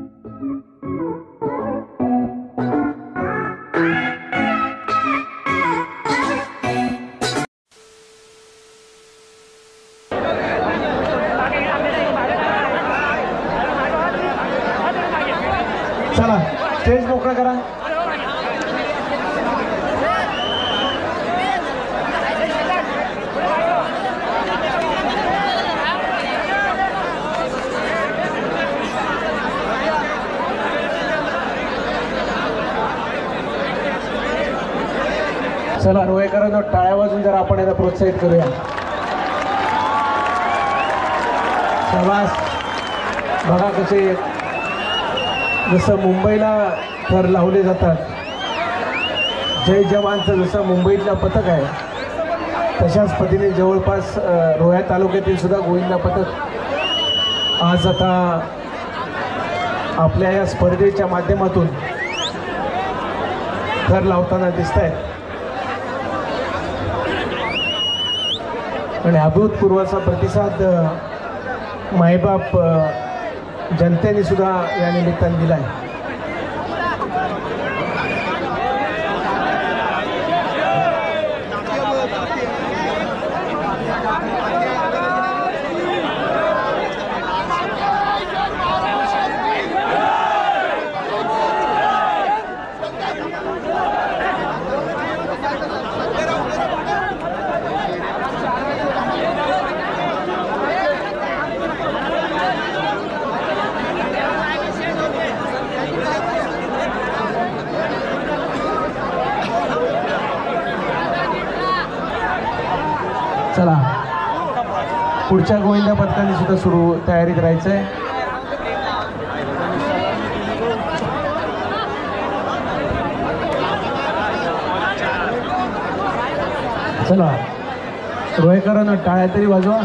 चला स्टेज मोकळा करा. चला रोहेकरांना टाळ्या वाजून जरा आपण याला प्रोत्साहित करूया. शाबास. बघा कसे जसं मुंबईला थर लावले जातात, जय जवानचं जसं मुंबईतलं पथक आहे तशाच पद्धतीने जवळपास रोहा तालुक्यातील सुद्धा गोविंदा पथक आज आता आपल्या या स्पर्धेच्या माध्यमातून थर लावताना दिसत आहेत आणि अभूतपूर्वाचा प्रतिसाद मायबाप जनतेने सुद्धा या निमित्ताने दिला आहे. चला पुढच्या गोविंदा पथकाने सुद्धा सुरू तयारीत राहायचंय. चला रोहेकरांना टाळ्या तरी वाजवा.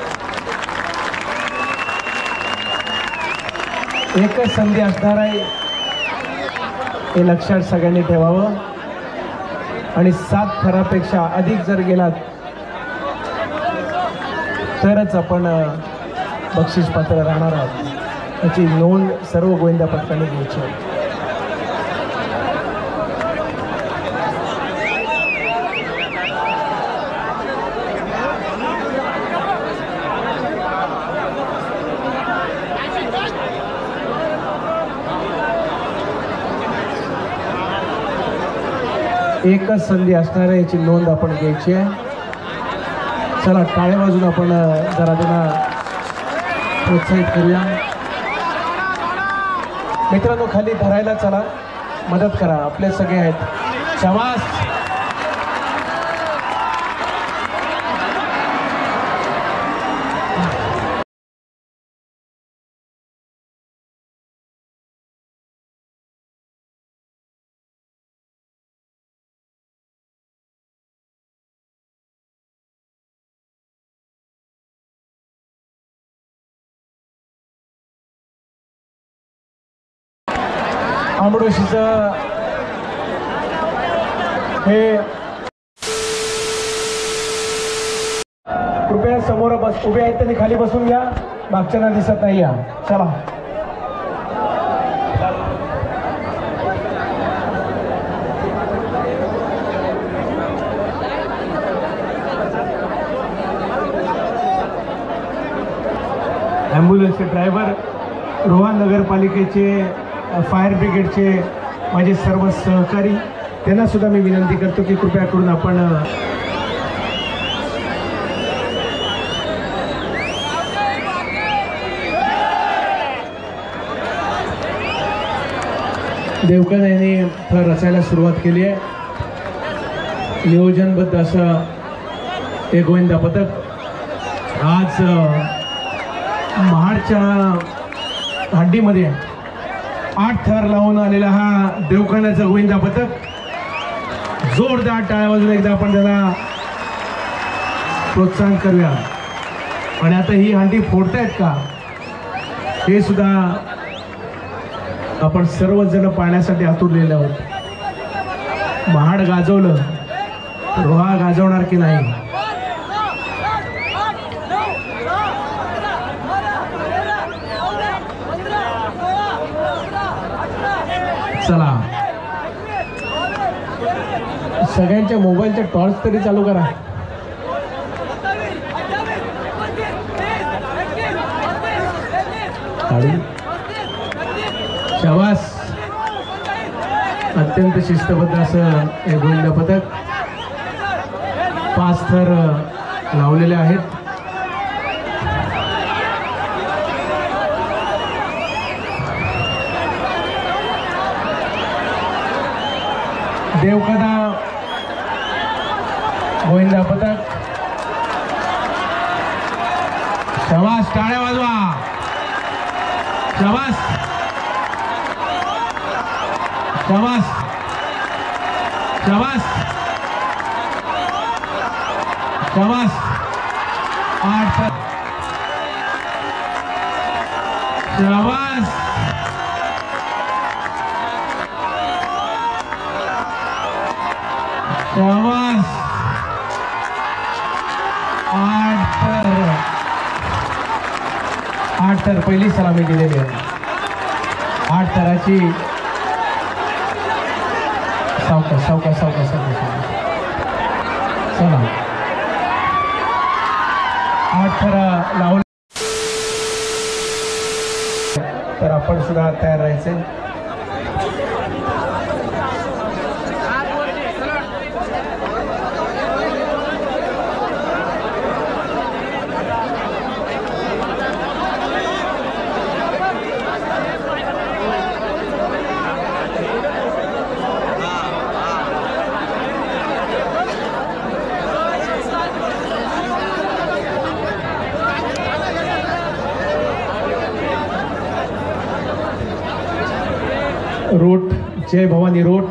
एकच संधी असणार आहे हे लक्षात सगळ्यांनी ठेवावं आणि 7 थरापेक्षा अधिक जर गेलात तरच आपण बक्षीस पात्र राहणार आहोत. याची नोंद सर्व गोविंदा पथकाने घ्यायची आहे. एकच संधी असणार आहे याची नोंद आपण घ्यायची आहे. चला टाळ्या वाजून आपण जरा त्यांना प्रोत्साहित करूया. मित्रांनो खाली धरायला चला, मदत करा, आपले सगळे आहेत. शाबास. आंबडोशीचं हे कृपया समोर बस उभे आहेत त्यांनी खाली बसून घ्या, मागच्यांना दिसत नाही. या चला ॲम्ब्युलन्सचे ड्रायव्हर, रोहा नगरपालिकेचे, फायर ब्रिगेडचे माझे सर्व सहकारी, त्यांना सुद्धा मी विनंती करतो की कृपया करून आपण देवकन यांनी थर रचायला सुरुवात केली आहे. नियोजनबद्ध असं हे गोविंदा पथक आज महाडच्या हंडीमध्ये 8 थर लावून आलेला हा देवखाण्याचा गोविंदा पथक. जोरदार टाळ्या वाजून एकदा आपण त्याला प्रोत्साहन करूया. आणि आता ही हंडी फोडतायत का हे सुद्धा आपण सर्वजण पाहण्यासाठी आतुरलेले आहोत. महाड गाजवलं, रोहा गाजवणार की नाही. चला सगळ्यांच्या मोबाईलच्या टॉर्च तरी चालू करा. शाबास. अत्यंत शिस्तबद्ध असं हे गोविंदा पथक 5 थर लावलेले आहेत. देवकदा गोविंदा पथक. शाबास. टाळ्या वाजवा. शाबास. शाबास. शाबास. शाबास. 8 थर. शाबास. शाबास. 8 थर पहिली सलामी दिलेली आहे. 8 थराची सावकाश सावकाश सावकाश सावकाश. चला 8 थर लावून तर आपण सुद्धा तयार राहायचे. रोट जय भवानी रोट.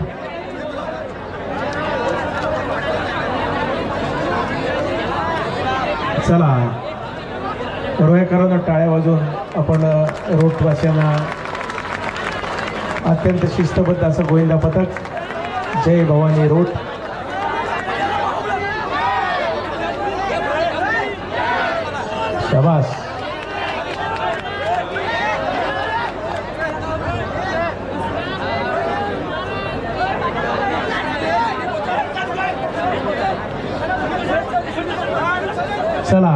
चला रोहेकरांना टाळ्या वाजवून आपण रोटवासियांना अत्यंत शिस्तबद्ध असं गोविंदा पथक जय भवानी रोट. शाबास. चला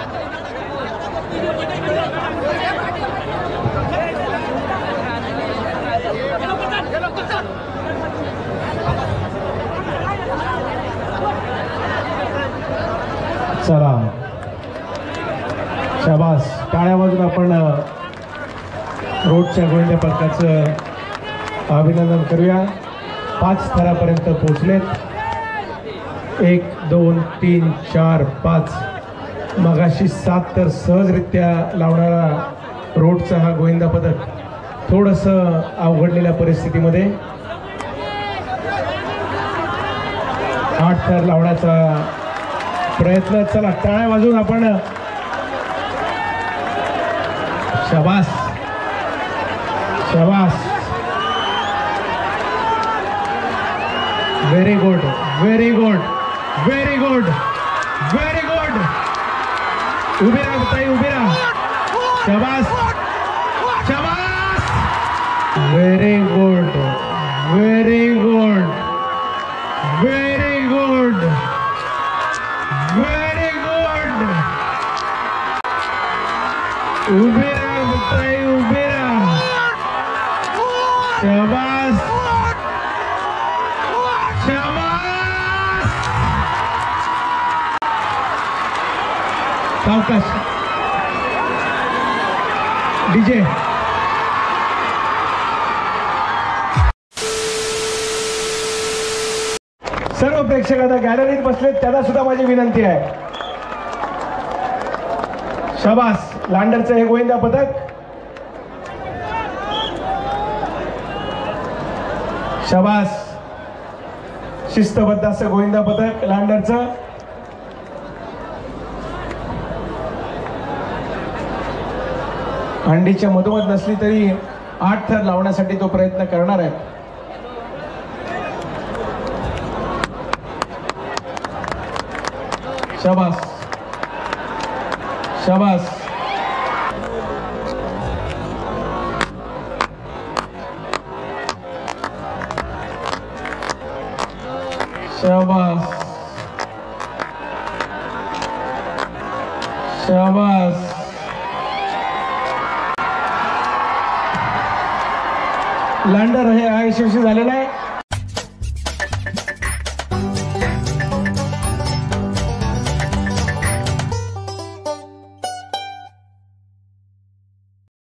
चला शाबास. टाळ्या वाजून आपण रोडच्या गोविंदा पथकाचं अभिनंदन करूया. 5 थरापर्यंत पोहोचलेत. 1 2 3 4 5. मगाशी 7 तर सहजरित्या लावणारा रोडचा हा गोविंदा पथक थोडंसं अवघडलेल्या परिस्थितीमध्ये 8 थर लावण्याचा प्रयत्न. चला टाळ्या वाजवून आपण शाबास शाबास. Very good very good very good very good. उभी राहा ताई उभी राहा. शाबास शाबास. Very good very good very good very good. उभी राहा ताई उभी राहा. शाबास शाबास. सावकाश डीजे. सर्व प्रेक्षक आता गॅलरीत बसलेत त्यांना सुद्धा माझी विनंती आहे. शाबास. लांडरचं हे गोविंदा पथक. शाबास. शिस्तबद्ध असं गोविंदा पथक लांडरचं. अंडीच्या मधोमध नसली तरी 8 थर लावण्यासाठी तो प्रयत्न करणार आहे. शाबास शाबास. शाबास शाबास. लँडर हे यशस्वी झालेलं आहे.